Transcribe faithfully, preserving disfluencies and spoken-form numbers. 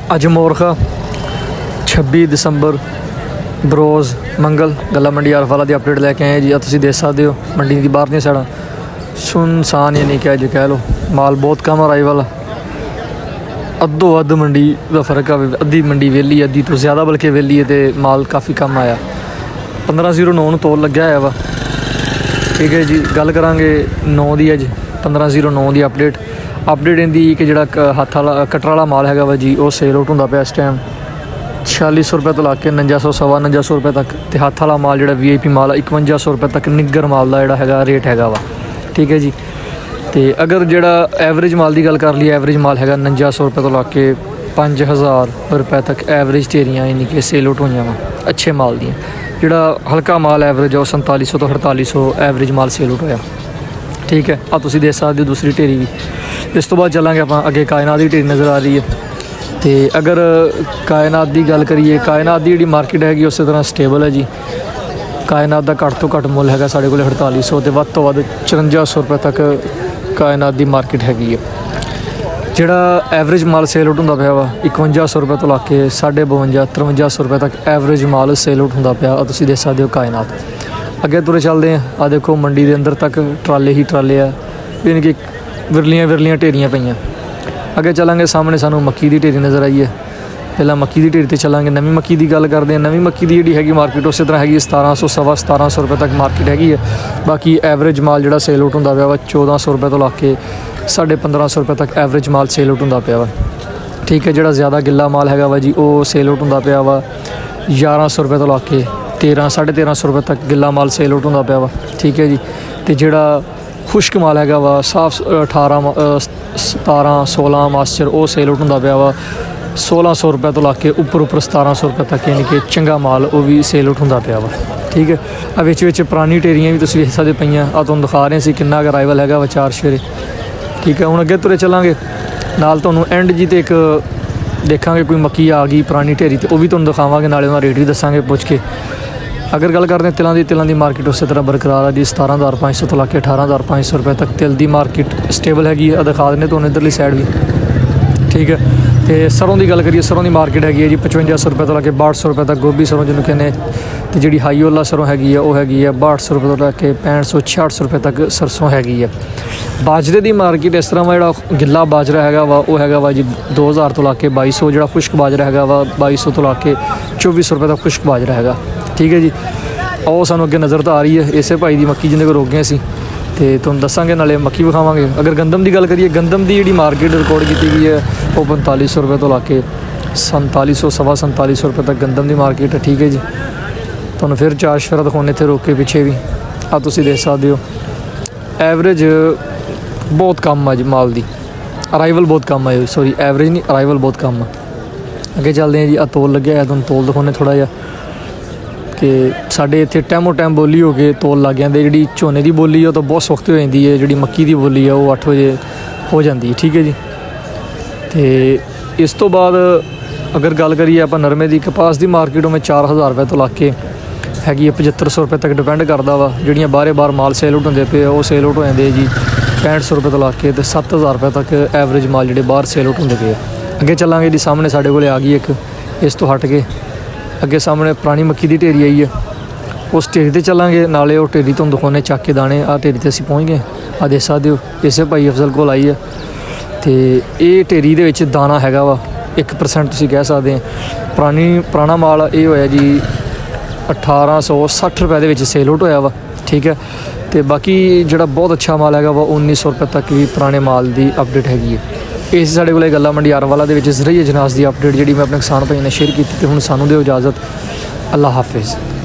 अज मोरखा छब्बी दिसंबर बरोज़ मंगल गला मंडी आरफाला की अपडेट लैके आए जी। तुम देख सकते हो मंडी की बाहरली साइड सुनसान यानी कि अज कह लो माल बहुत कम अराइवल, अद्धो अद्ध मंडी का फर्क है। अद्धी मंडी वेली, अद्धी तो ज़्यादा बल्कि वेली है, तो माल काफ़ी कम आया। पंद्रह जीरो नौ तोल लग्या है वा, ठीक है जी। गल करांगे नौ की अज पंद्रह जीरो नौ की अपडेट अपडेट इहदी कि जिहड़ा हत्थ वाला कटर वाला माल हैगा वा जी, वो सेल आउट होंदा पिया इस टाइम छियाली सौ रुपये तो ला के उनंजा सौ सवा उनंजा सौ रुपये तक। तो हत्थ वाला माल जिहड़ा वी आई पी माल इकवंजा सौ रुपये तक निग्गर माल का जिहड़ा हैगा रेट हैगा वा, ठीक है जी। तो अगर जिहड़ा एवरेज माल की गल कर ली, एवरेज माल हैगा उनंजा सौ रुपये तो ला के पाँच हज़ार रुपये तक एवरेज ढेरियाँ यानी कि सेल आउट हुई वा अच्छे माल दी। जिहड़ा हल्का माल एवरेज है संताली सौ तो अड़ताली सौ एवरेज माल सेल आउट होया, ठीक है। आ तुसीं देख सकते हो दूसरी ढेरी भी। इस तो बाद चलांगे आप अगे कायनात की ढेरी नज़र आ रही है। तो अगर कायनात की गल करिए, कायनात की जी मार्केट हैगी उस तरह स्टेबल है जी। कायनात का घट तो घट मुल है साढ़े को अड़ताली सौ तो वध तो वध चुरंजा सौ रुपये तक कायनात की मार्केट हैगी है। जिहड़ा एवरेज माल सेल आउट होंदा पिया वा इकवंजा सौ रुपये तो ला के साढ़े बवंजा तरवंजा सौ रुपये तक एवरेज माल सेल आउट होंदा पिया। तुसीं देख सकते हो कायनात। अगे तुरे चलते हैं, आ देखो मंडी के अंदर तक ट्राले ही ट्राले है, यानी कि विरलियाँ विरलियाँ ढेरियाँ पईयां। अगे चलांगे सामने सानू मक्की की ढेरी नज़र आई है। पहला मक्की की ढेरी ते चलांगे। नवीं मक्की की गल करते हैं। नवीं मक्की की जी हैगी मार्केट उस तरह हैगी सतारह सौ सवा सतारह सौ रुपये तक मार्केट हैगी है। बाकी एवरेज माल जिहड़ा सेल आउट होंदा पिया वा चौदह सौ रुपये तो ला के साढ़े पंद्रह सौ रुपये तक एवरेज माल सेल आउट होंदा पिया वा, ठीक है। जिहड़ा ज़्यादा गिला माल हैगा वा जी, वो सेल आउट होंदा पिया वा ग्यारह सौ रुपये तो ला के तेरह साढ़े तेरह सौ रुपये तक गिला माल सेल आउट होंदा पिया वा, ठीक है जी। तो जिहड़ा खुश्क माल हैगा वा साफ अठारह सतारह सोलह मास्चर वो सेल आउट होंदा पिया वा सोलह सौ रुपये तो ला के उपर उपर सतारह सौ रुपये तक, यानी कि चंगा माल वो भी सेल आउट होंदा पिया वा, ठीक है। आ विच विच पुरानी ढेरियाँ भी तुसीं वेख सकदे पईयां। आ तुहानूं दिखा रहे सी किन्ना क अराइवल हैगा वा चार शेरे, ठीक है। हुण अगे तुरे चलांगे नाल तुहानूं एंड जी ते एक देखांगे कोई मक्की आ गई पुरानी ढेरी, तो वह भी तुहानूं दिखावांगे, नाले उहदा रेट भी दस्सांगे पुछ के। अगर गल करते हैं तिलों की, तिलों की मार्केट उस तरह बरकरार है जी। सतारह हज़ार पाँच सौ तो ला के अठारह हज़ार पाँच सौ रुपये तक तिल की मार्केट स्टेबल हैगी है। दिखा देने तो इधरली साइड भी, ठीक है। तो सरों की गल करिए, सरों की मार्केट हैगी है जी पचवंजा सौ रुपये तो ला के बाहठ सौ रुपये तक गोभी सरों जिन्होंने कहने। तो जी हाई वाला सरों हैगी है वो हैगी है बाहठ सौ रुपये तो ला के पैंठ सौ छियाठ सौ रुपये तक सरसों हैगी है। बाजरे की मार्केट इस तरह वा जिहड़ा गिला बाजरा हैगा वा वो हैगा वा जी दो हज़ार तो ला के बाई सौ, जिहड़ा खुश्क बाजरा हैगा वा बाई सौ तो ला के चौबीस सौ रुपये तक खुश्क बाजरा हैगा, ठीक है जी। और सानू अगे नज़र तो आ रही है इसे भाई की मक्की जिन्हें को रोक गए सी, तो तुहानूं दस्सांगे नाले मक्की विखावांगे। अगर गंदम की गल करिए, गंदम की जी मार्केट रिकॉर्ड की गई है वो पैंताली सौ रुपये तो ला के संताली सौ सवा संताली सौ रुपये तक गंदम की मार्केट है, ठीक है जी। तुहानूं फिर चार शफरा दिखाने इत्थे रोक के पिछे भी आ तुसीं देख सकते हो। एवरेज बहुत कम है जी माल की, अराइवल बहुत कम है, सॉरी एवरेज नहीं अराइवल बहुत कम है। अगे चलते हैं जी। आ तोल लग्या है, तुहानूं तोल दिखाने थोड़ा जिहा कि साढ़े इत्थे टाइमो टाइम बोली हो के तोल लग जाते। जी झोने की बोली है तो बहुत सौखत हो जाती है, जी मक्की की बोली है वो अठ बजे हो जाती है, ठीक है जी। तो इस तो बाद अगर गल करिए आप नरमे की, कपास की मार्केट में चार हज़ार रुपये तो ला के हैगी है पचहत्तर सौ रुपये तक डिपेंड करता वा। जिहड़ियां बारे बार माल सेल आउट होंदे पे वो सेल आउट हो जाते जी पैंठ सौ रुपये तो ला के सत्त हज़ार रुपये तक एवरेज माल जिहड़े बाहर सेल आउट होंदे पे। अगे चलांगे जी सामने साढ़े कोल आ गई एक, इस तो हट के अगे सामने पुरानी मक्की की ढेरी आई है, उस ढेरी ते चलांगे। नाले वो ढेरी तुहानूं दिखाने चक के दाने। आ ढेरी ते असीं पहुँच गए, आ देख सकते हो इसे भाई अफजल कोल आई है। तो ये ढेरी दे विच दाना हैगा वा एक परसेंट तुसीं कह सकते हैं। पुरानी पुराना माल ये होया जी अठारह सौ सठ रुपये दे विच सेल आउट होया वा, ठीक है। तो बाकी जिहड़ा बहुत अच्छा माल हैगा वा उन्नीस सौ रुपये तक भी पुराने माल की अपडेट हैगी है। इस साढ़े को गल्ला मंडी आरवाला दे विच ज़रिए अजनास की अपडेट जी मैं अपने किसान भाई ने शेयर की। तो हुण सानूं दिओ इजाज़त, अल्लाह हाफिज़।